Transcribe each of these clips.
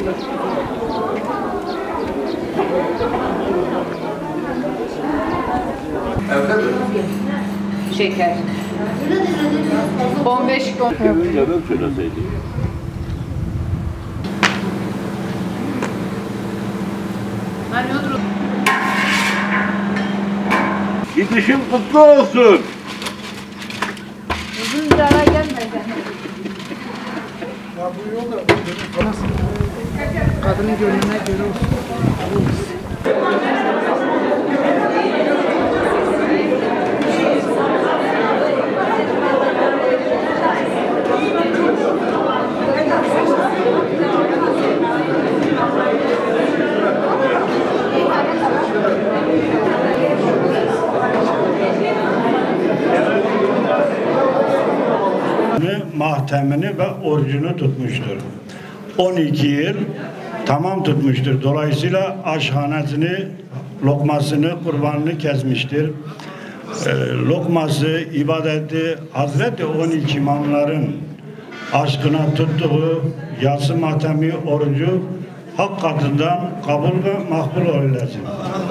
Şeker. 15 gün. Cevap söyleseydim. Gidişin kutlu olsun. Uzun zara gelmedi. Ya bu yolda kadının gönlüne göre olsun. Mahtemini ve orucunu tutmuştur. 12 yıl tamam tutmuştur. Dolayısıyla aşhanesini, lokmasını, kurbanını kesmiştir. Lokması, ibadeti, Hazreti 12 imamların aşkına tuttuğu yatsı mahtemi orucu hak katından kabul ve makbul eylesin.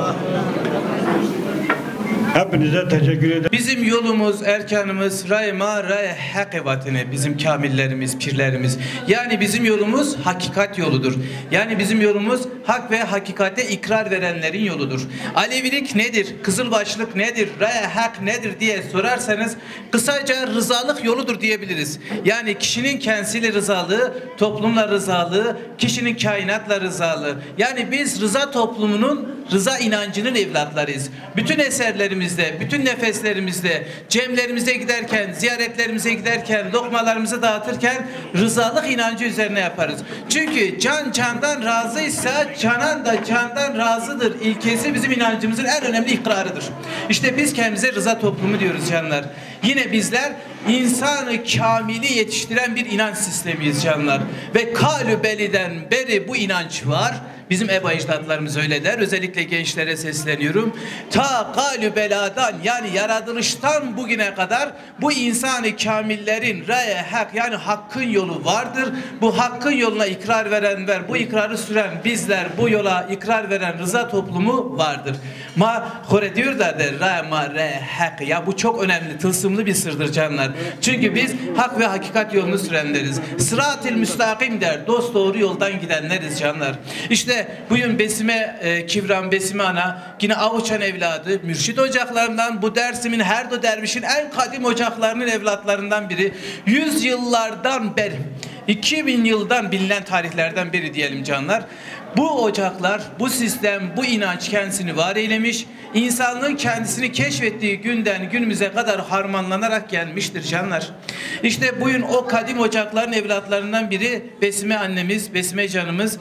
Hepinize teşekkür ederim. Bizim yolumuz, erkanımız rayma ray hakikatine, bizim kamillerimiz, pirlerimiz. Yani bizim yolumuz hakikat yoludur. Yani bizim yolumuz hak ve hakikate ikrar verenlerin yoludur. Alevilik nedir? Kızılbaşlık nedir? Ray hak nedir diye sorarsanız kısaca rızalık yoludur diyebiliriz. Yani kişinin kendisiyle rızalığı, toplumla rızalığı, kişinin kainatla rızalığı. Yani biz rıza toplumunun, rıza inancının evlatlarıyız. Bütün eserlerimizde, bütün nefeslerimizde, cemlerimize giderken, ziyaretlerimize giderken, lokmalarımızı dağıtırken rızalık inancı üzerine yaparız. Çünkü can candan razıysa canan da candan razıdır ilkesi bizim inancımızın en önemli ikrarıdır. İşte biz kendimize rıza toplumu diyoruz canlar. Yine bizler insanı kamili yetiştiren bir inanç sistemiyiz canlar. Ve kalübeliden beri bu inanç var. Bizim eba ecdatlarımız öyle der. Özellikle gençlere sesleniyorum. Ta kalübeladan yani yaratılıştan bugüne kadar bu insanı kamillerin raye hak yani hakkın yolu vardır. Bu hakkın yoluna ikrar veren ver. Bu ikrarı süren bizler bu yola ikrar veren rıza toplumu vardır. Ma hore diyor da der raye ma re hak. Ya bu çok önemli tılsımlı bir sırdır canlar. Çünkü biz hak ve hakikat yolunu sürenleriz. Sırat-ı müstakim der. Dost doğru yoldan gidenleriz canlar. İşte bugün Besime Kivram, Besime Ana yine Avuçan evladı, mürşid ocaklarından bu Dersim'in her dervişin en kadim ocaklarının evlatlarından biri. 100 yıllardan beri, 2000 yıldan bilinen tarihlerden biri diyelim canlar. Bu ocaklar, bu sistem, bu inanç kendisini var eylemiş. İnsanlığın kendisini keşfettiği günden günümüze kadar harmanlanarak gelmiştir canlar. İşte bugün o kadim ocakların evlatlarından biri Besime annemiz, Besime canımız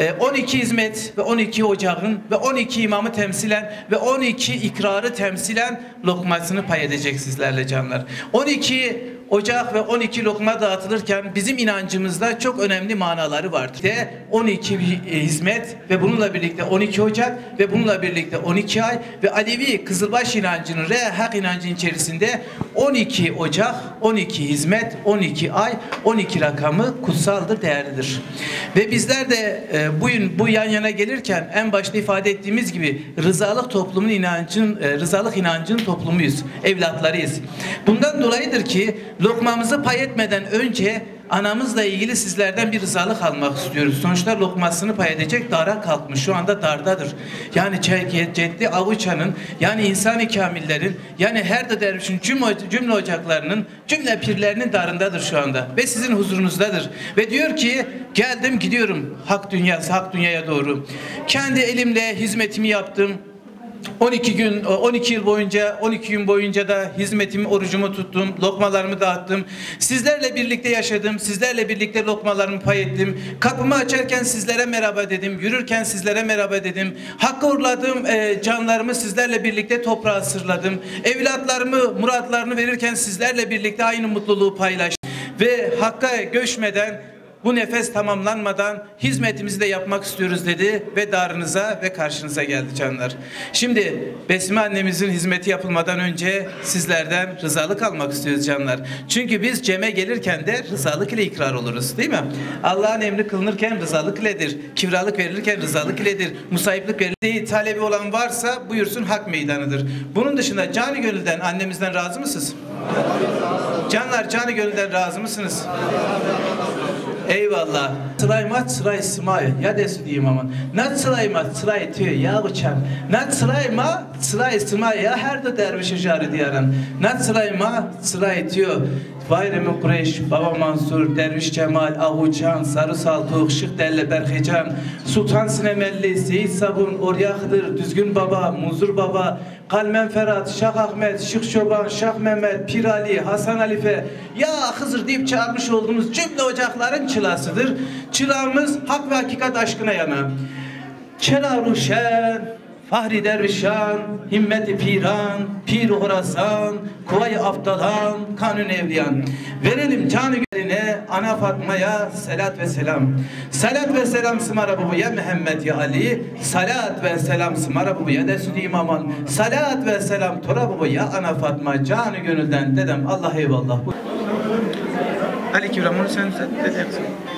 12 hizmet ve 12 ocağın ve 12 imamı temsilen ve 12 ikrarı temsilen lokmasını pay edecek sizlerle canlar. 12 ocak ve 12 lokma dağıtılırken bizim inancımızda çok önemli manaları vardır. De 12 hizmet ve bununla birlikte 12 ocak ve bununla birlikte 12 ay ve Alevi Kızılbaş inancının hak inancının içerisinde 12 ocak, 12 hizmet, 12 ay, 12 rakamı kutsaldır, değerlidir. Ve bizler de bugün bu yan yana gelirken en başta ifade ettiğimiz gibi rızalık toplumun inancın, rızalık inancının toplumuyuz, evlatlarıyız. Bundan dolayıdır ki lokmamızı pay etmeden önce anamızla ilgili sizlerden bir rızalık almak istiyoruz. Sonuçta lokmasını pay edecek dara kalkmış. Şu anda dardadır. Yani Ceddi Avuçan'ın yani insan-ı kamillerin yani her dervişin cümle ocaklarının cümle pirlerinin darındadır şu anda. Ve sizin huzurunuzdadır. Ve diyor ki geldim gidiyorum hak dünyası, hak dünyaya doğru. Kendi elimle hizmetimi yaptım. 12 yıl boyunca 12 gün boyunca da hizmetimi, orucumu tuttum, lokmalarımı dağıttım. Sizlerle birlikte yaşadım, sizlerle birlikte lokmalarımı pay ettim. Kapımı açarken sizlere merhaba dedim, yürürken sizlere merhaba dedim. Hakkı uğurladığım canlarımı sizlerle birlikte toprağa sırladım. Evlatlarımı, muratlarını verirken sizlerle birlikte aynı mutluluğu paylaştım. Ve Hakk'a göçmeden bu nefes tamamlanmadan hizmetimizi de yapmak istiyoruz dedi ve darınıza ve karşınıza geldi canlar. Şimdi Besime annemizin hizmeti yapılmadan önce sizlerden rızalık almak istiyoruz canlar. Çünkü biz ceme gelirken de rızalık ile ikrar oluruz, değil mi? Allah'ın emri kılınırken rızalık iledir. Kivralık verilirken rızalık iledir. Musayiplik verildiği talebi olan varsa buyursun, hak meydanıdır. Bunun dışında canı gönülden annemizden razı mısınız? Canlar, canı gönülden razı mısınız? Eyvallah. Sıraymat sıray simay. Ya desu diyeyim aman. Nat sıraymat sıray tüy ya uçan. Nat sırayma sıray simay ya her de dervişe jari diyaran. Nat sırayma sıray tüy. Bayrami Kureyş, Baba Mansur, Derviş Cemal, Avucan, Sarı Saltuk, Şık Delle Berhecan, Sultan Sinemelli, Seyit Sabun, Orya Hıdır, Düzgün Baba, Muzur Baba, Kalmen Ferhat, Şah Ahmet, Şık Çoban, Şah Mehmet, Pir Ali, Hasan Alife, ya Hızır deyip çağırmış olduğumuz cümle ocakların çılasıdır. Çılağımız hak ve hakikat aşkına yana. Çelaruşen, Fahri Dervişan, Himmeti Piran, Pir Horasan, Kuvay-ı Aftalan, Kanun Evliyan. Verelim canı gönüline Ana Fatma'ya selat ve selam. Salat ve selam sımara bubuya Muhammed ya Ali. Salat ve selam sımara bubuya Desud İmaman. Salat ve selam tora bubuya Ana Fatma. Canı gönülden dedem Allah eyvallah. Ali Kivram onu sen dedeksin.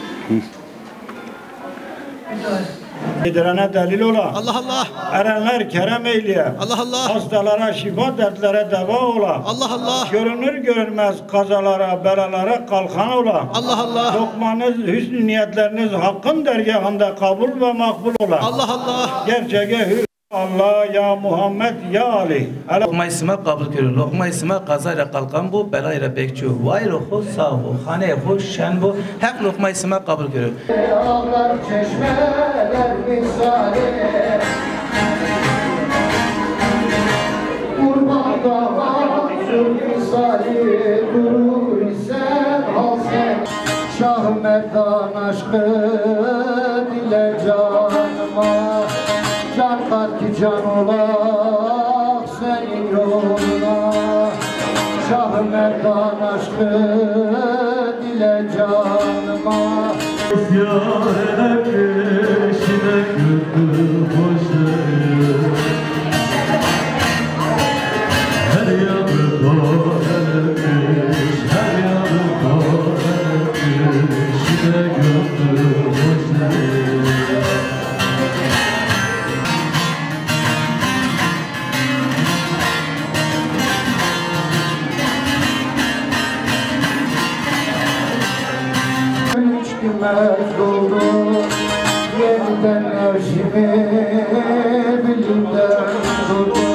Yedirene delil ola. Allah Allah. Erenler kerem eyleye. Allah Allah. Hastalara şifa, dertlere deva ola. Allah Allah. Görünür görünmez kazalara, belalara kalkan ola. Allah Allah. Lokmanız, hüsnü niyetleriniz hakkın dergahında kabul ve makbul ola. Allah Allah. Gerçeğe hür Allah ya Muhammed ya Ali. Lokma isme kabul görür. Lokma isme kazayla kalkan bu, belayla bekçu. Vayru hu sahu, hane hu şen bu. Hep lokma isme kabul görür. Ağlar çeşmeler misali, kurban dağlar misali, durur ise al sen. Şah Merdan aşkı dile canıma, can kat ki can olak senin yoluna. Şah Merdan aşkı dile canıma. Bilmez oldu yeniden erşimi bilimden durdu.